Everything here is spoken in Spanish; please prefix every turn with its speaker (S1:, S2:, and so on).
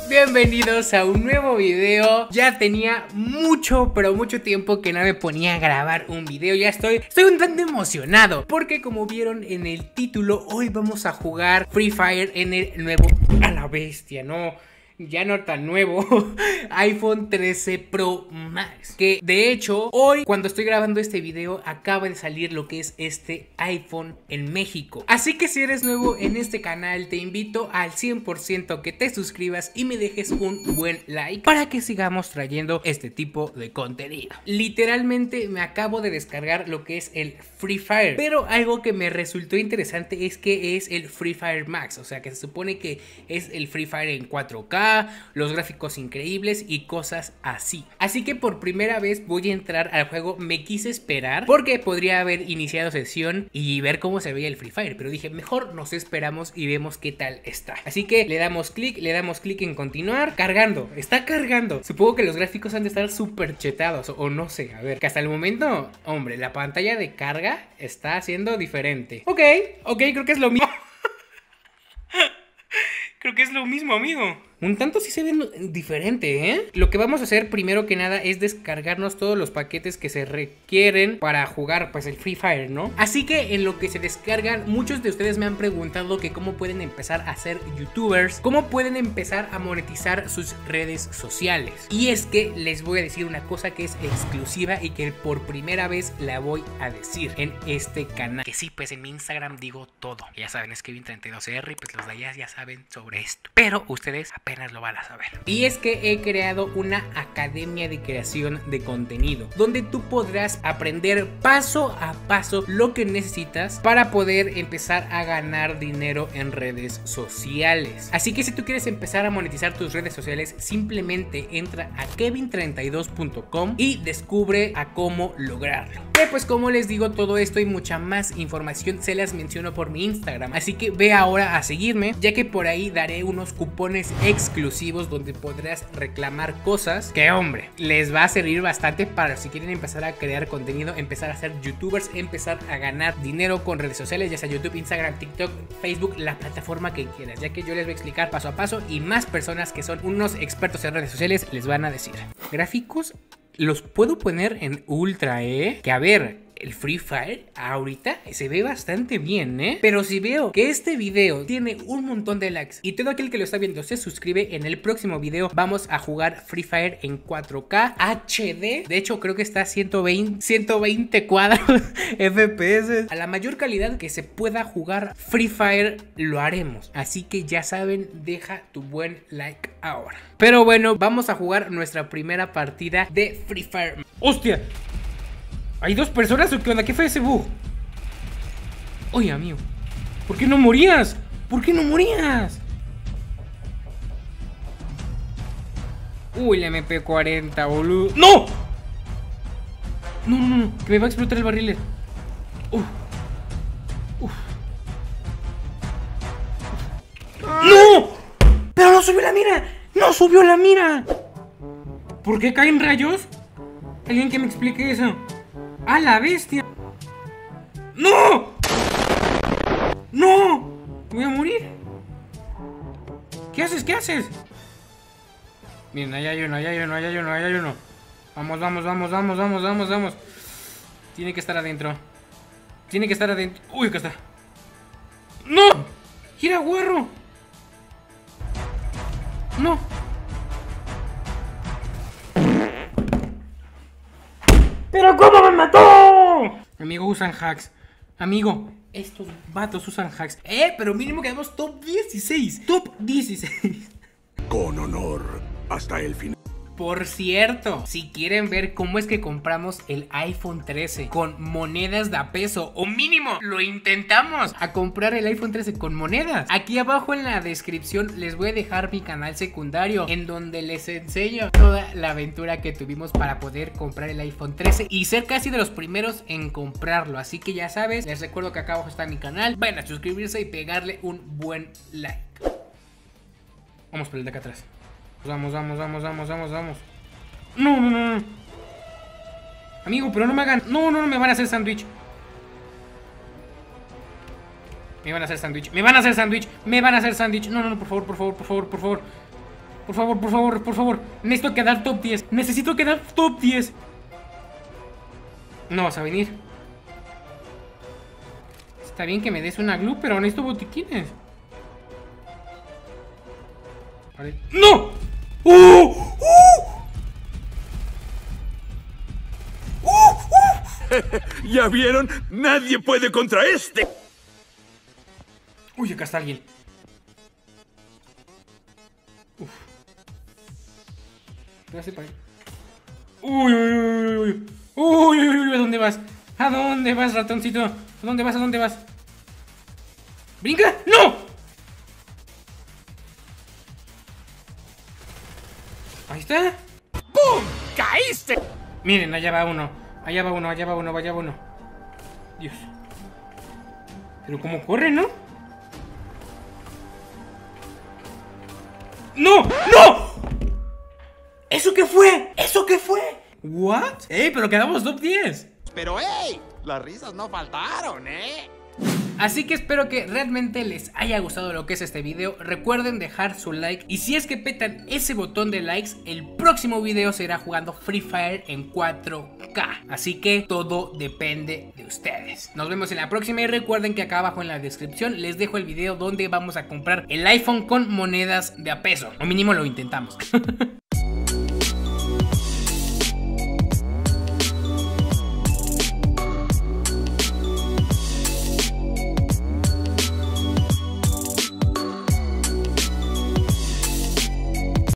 S1: Bienvenidos a un nuevo video. Ya tenía mucho, pero mucho tiempo que no me ponía a grabar un video. Ya estoy un tanto emocionado porque como vieron en el título, hoy vamos a jugar Free Fire en el nuevo, a la bestia, no, ya no tan nuevo, iPhone 13 Pro Max. Que de hecho hoy, cuando estoy grabando este video, acaba de salir lo que es este iPhone en México. Así que si eres nuevo en este canal, te invito al 100% que te suscribas y me dejes un buen like para que sigamos trayendo este tipo de contenido. Literalmente me acabo de descargar lo que es el Free Fire, pero algo que me resultó interesante es que es el Free Fire Max. O sea que se supone que es el Free Fire en 4K, los gráficos increíbles y cosas así. Así que por primera vez voy a entrar al juego. Me quise esperar porque podría haber iniciado sesión y ver cómo se veía el Free Fire, pero dije mejor nos esperamos y vemos qué tal está. Así que le damos clic en continuar. Cargando, está cargando. Supongo que los gráficos han de estar súper chetados o no sé, a ver, que hasta el momento, hombre, la pantalla de carga está siendo diferente. Ok, creo que es lo mismo. Creo que es lo mismo, amigo. Un tanto sí se ve diferente, ¿eh? Lo que vamos a hacer primero que nada es descargarnos todos los paquetes que se requieren para jugar pues el Free Fire, ¿no? Así que en lo que se descargan, muchos de ustedes me han preguntado que cómo pueden empezar a ser youtubers, cómo pueden empezar a monetizar sus redes sociales. Y es que les voy a decir una cosa que es exclusiva y que por primera vez la voy a decir en este canal. Que sí, pues en mi Instagram digo todo. Ya saben, es Kevin32R y pues los de allá ya saben sobre esto. Pero ustedes apenas lo van a saber. Y es que he creado una academia de creación de contenido donde tú podrás aprender paso a paso lo que necesitas para poder empezar a ganar dinero en redes sociales. Así que si tú quieres empezar a monetizar tus redes sociales, simplemente entra a kevin32.com y descubre a cómo lograrlo. Pues como les digo, todo esto y mucha más información se las menciono por mi Instagram, así que ve ahora a seguirme, ya que por ahí daré unos cupones exclusivos donde podrás reclamar cosas que, hombre, les va a servir bastante para si quieren empezar a crear contenido, empezar a ser youtubers, empezar a ganar dinero con redes sociales, ya sea YouTube, Instagram, TikTok, Facebook, la plataforma que quieras, ya que yo les voy a explicar paso a paso y más personas que son unos expertos en redes sociales les van a decir. Gráficos los puedo poner en ultra, que a ver, el Free Fire ahorita se ve bastante bien, pero si veo que este video tiene un montón de likes y todo aquel que lo está viendo se suscribe, en el próximo video vamos a jugar Free Fire en 4K HD. De hecho creo que está a 120 cuadros FPS. A la mayor calidad que se pueda jugar Free Fire lo haremos. Así que ya saben, deja tu buen like ahora. Pero bueno, vamos a jugar nuestra primera partida de Free Fire. ¡Hostia! ¿Hay dos personas o qué onda? ¿Qué fue ese bug? Oye, amigo, ¿por qué no morías? ¿Por qué no morías? Uy, la MP40, boludo. ¡No! No, que me va a explotar el barril. ¡No! ¡Pero no subió la mira! ¡No subió la mira! ¿Por qué caen rayos? ¿Alguien que me explique eso? ¡A la bestia! ¡No! ¡No! ¡Voy a morir! ¿Qué haces? ¿Qué haces? Miren, ahí hay uno. Vamos. Tiene que estar adentro. Uy, acá está. ¡No! ¡Gira, guarro! ¡No! ¡Pero cómo me mató! Amigo, usan hacks. Amigo, estos vatos usan hacks. Pero mínimo quedamos top 16. Top 16.
S2: Con honor, hasta el final.
S1: Por cierto, si quieren ver cómo es que compramos el iPhone 13 con monedas de a peso, o mínimo lo intentamos a comprar el iPhone 13 con monedas, aquí abajo en la descripción les voy a dejar mi canal secundario en donde les enseño toda la aventura que tuvimos para poder comprar el iPhone 13 y ser casi de los primeros en comprarlo. Así que ya sabes, les recuerdo que acá abajo está mi canal, vayan a suscribirse y pegarle un buen like. Vamos por el de acá atrás. Vamos. No. Amigo, pero no me hagan. No, me van a hacer sándwich. Me van a hacer sándwich. No, por favor. Por favor, por favor, por favor. Necesito quedar top 10. Necesito quedar top 10. No vas a venir. Está bien que me des una glue, pero necesito botiquines. Vale. ¡No!
S2: ¿Ya vieron? Nadie puede contra este.
S1: Uy, acá está alguien. Uf. Uy, uy, uy, uy. Uy, uy, uy, ¿a dónde vas? ¿A dónde vas, ratoncito? ¿A dónde vas? ¿A dónde vas? ¡Brinca! ¡No! Ahí está.
S2: ¡Pum! ¡Caíste!
S1: Miren, allá va uno. Allá va uno, allá va uno, allá va uno. Dios. Pero cómo corre, ¿no? ¡No! ¡No! ¿Eso qué fue? ¿Eso qué fue? ¿What? ¡Ey, pero quedamos top 10!
S3: Pero ¡hey! Las risas no faltaron, ¿eh?
S1: Así que espero que realmente les haya gustado lo que es este video. Recuerden dejar su like. Y si es que petan ese botón de likes, el próximo video será jugando Free Fire en 4K. Así que todo depende de ustedes. Nos vemos en la próxima y recuerden que acá abajo en la descripción les dejo el video donde vamos a comprar el iPhone con monedas de a peso. O mínimo lo intentamos.